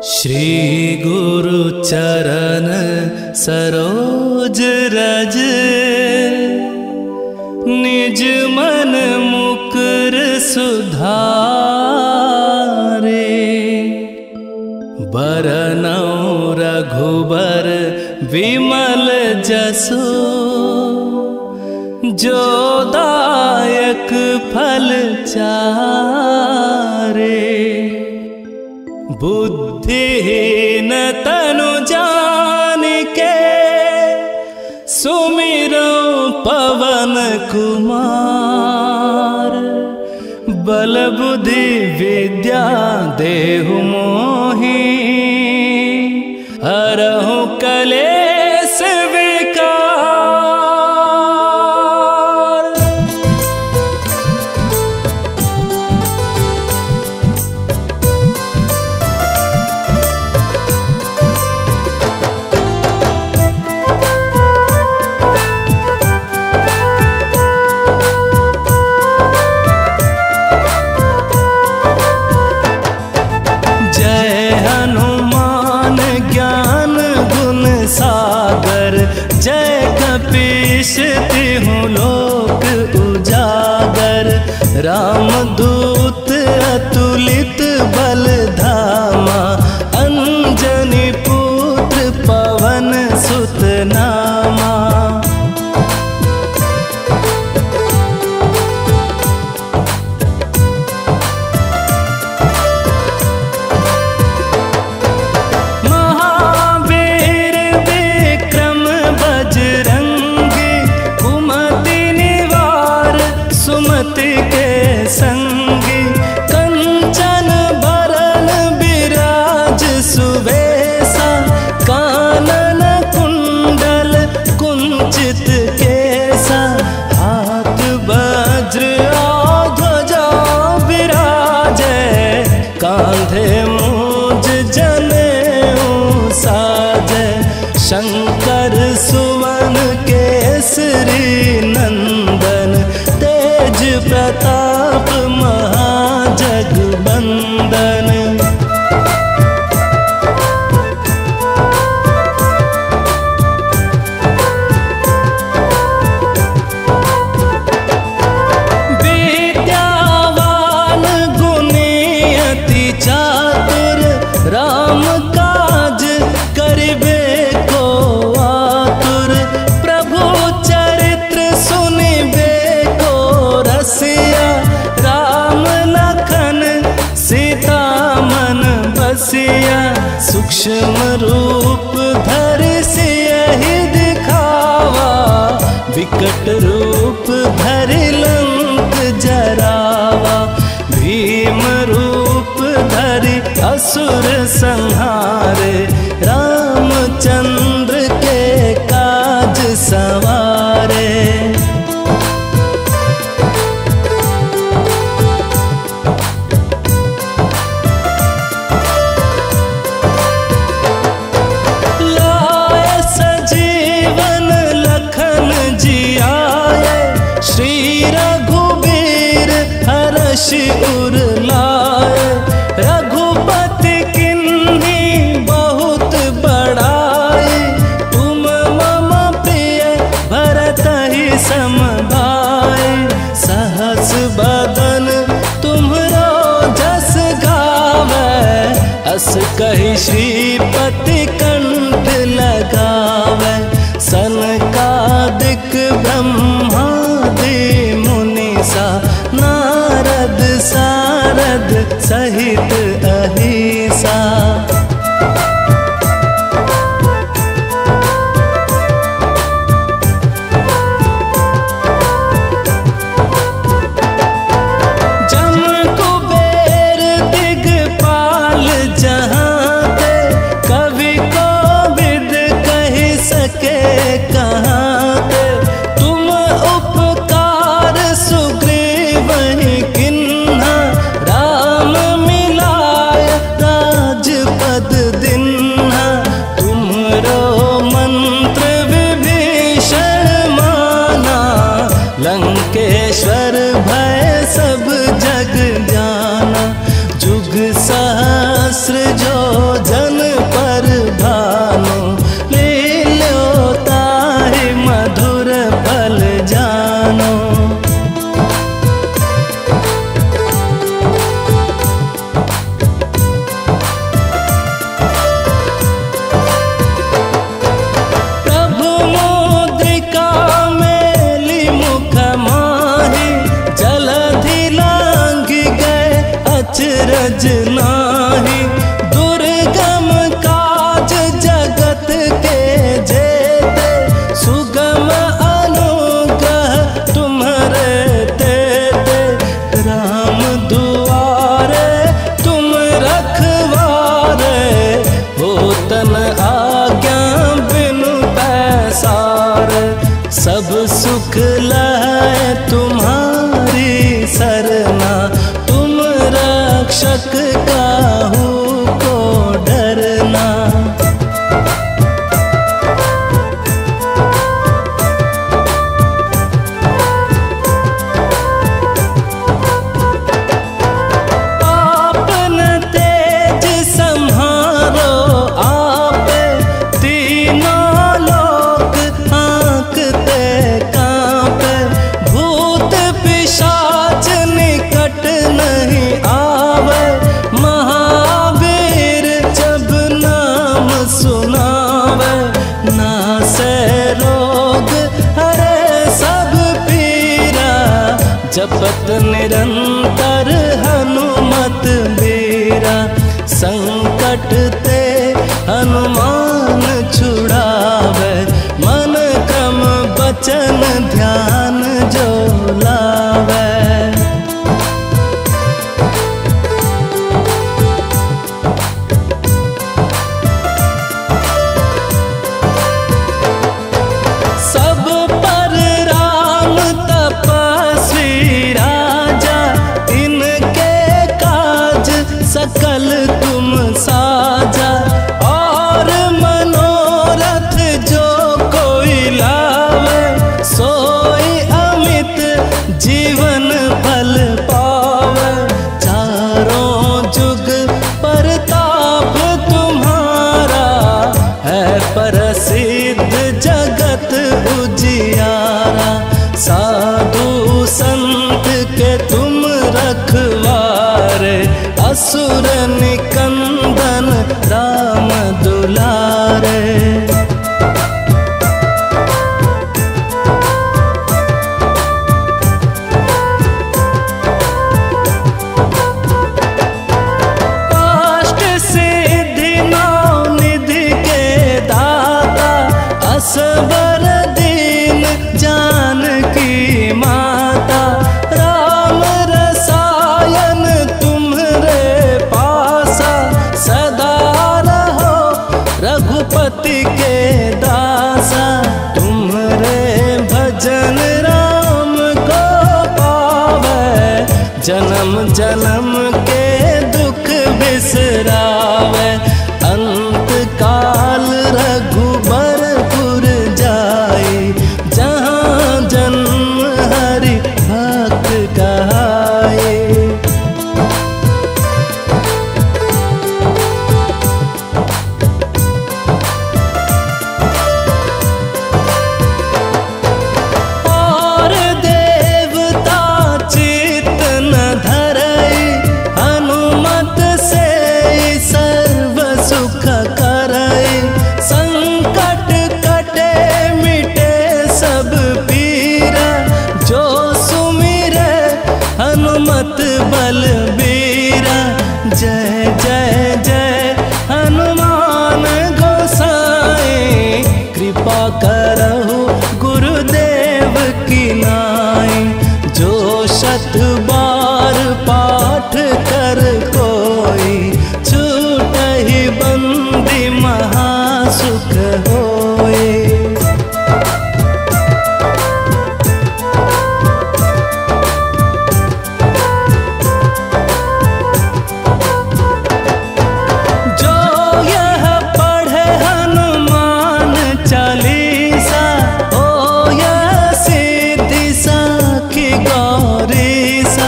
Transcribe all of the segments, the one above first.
श्री गुरु चरण सरोज रज, निज मन मुकुर सुधारे। बरनौ रघुबर विमल जसु, जो दायक फल चारे। बुद्धिहीन तनु जानिके, सुमिरौ पवन कुमार। बल बुद्धि विद्या देहु मोहि, हरहु कलेश विकार। जय कपीश तिहुँ लोक उजागर। रामदूत अतुलित बल धामा, अंजनी पुत्र पवन सुत नामा। संगी कंचन बरन बिराज सुवेसा, कानन कुंडल कुंचित केसा। हाथ वज्र ध्वजा विराजे, कांधे मूज जनेऊ साजे। शंकर सुवन केसरी नंदन, तेज प्रताप महाजगबंदन। विद्यावान गुणी अति चातुर, राम काज करिबे को आतुर। प्रभु चरित्र सुनिबे को रसिया, राम लखन सीता मन बसिया। सूक्ष्म रूप धरि सियहि दिखावा, विकट रूप धरि लंक जरावा। भीम रूप धरि असुर संहारे, रामचंद्र के काज सवारे। उर लाए, रघुपति किन्ही बहुत बड़ाई। तुम मम प्रिय भरत ही सम भाई। सहस बदन तुम्हरो जस गावे, अस कहि श्रीपति कंठ लगावे। सनकादिक ब्रह्मादि मुनीसा, नारद सारद सहित अहिसा। जम कुबेर दिगपाल जहाते, कवि कोविद कहि सके कहाते। तुम उपकार सुग्रीवहि किन्हा, राम मिलाय राजपद दिन। अचरज नाही। दुर्गम काज जगत के जेते, सुगम अनुग्रह तुम्हारे तेते। राम दुआरे तुम रखवारे, हो तन आज्ञा बिनु पैसार। सब सुख लहै तुम्हारी सरना, तुम रक्षक काहू को डरना। आपन तेज संहारो आपे, तीनों लोक आंकते कांपे। भूत पिशाच निकट नहीं आवे, महावीर जब नाम सुनावे। नासे रोग हरे सब पीरा, जपत निरंतर हनुमत बीरा। संकट ते हनुमान छुड़ावे, मन क्रम बचन ध्यान जो लावे। सब पर राम तपस्वी राजा, इनके काज सकल तुम साजा। और मनोरथ जो कोई लावे, सोई अमित जीवन फल पावे। चारों जुग परताप तुम्हारा, है प्रसिद्ध जगत उजियारा। साधु संत के तुम रखवारे, असुर निकंदन राम दुलारे। अष्ट सिद्धि नौ निधि के दाता, असबर दीन जानकी माता। राम रसायन तुम्हारे पासा, सदा रहो रघुपति के दासा। तुम्हारे भजन राम को पावे, जन्म जन्म के दुख बिसरावे। अंत काल रघुबरपुर जाई, जहाँ जन्म हरि भक्त कहाए। और देवता चित्त न धरई, हनुमत से सर्व सुख करई। संकट कटे मिटे सब पीरा, जो सुमिरे हनुमत बलबीरा। जय जय जय हनुमान गोसाई, कृपा करहु गुरुदेव की नाई। जो शत बार पाठ कर कोई, छूटहि बंदी महासुख होए। जो यह पढ़े हनुमान चालीसा, हो यह सिद्धि साखी गौरीसा।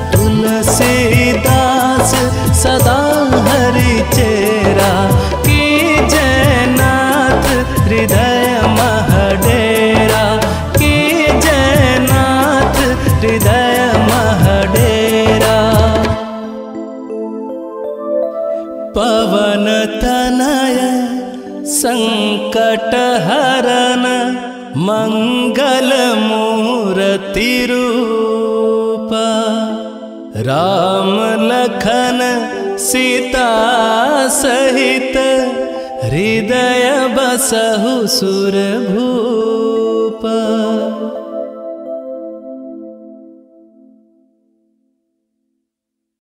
तुलसीदास सदा हरि चेरा, की जयनाथ हृदय महडेरा। की जयनाथ हृदय महडेरा। पवन तनय संकट हरन, मंगल मूर्ति रूप। राम लखन सीता सहित हृदय बसहु सुरभूप।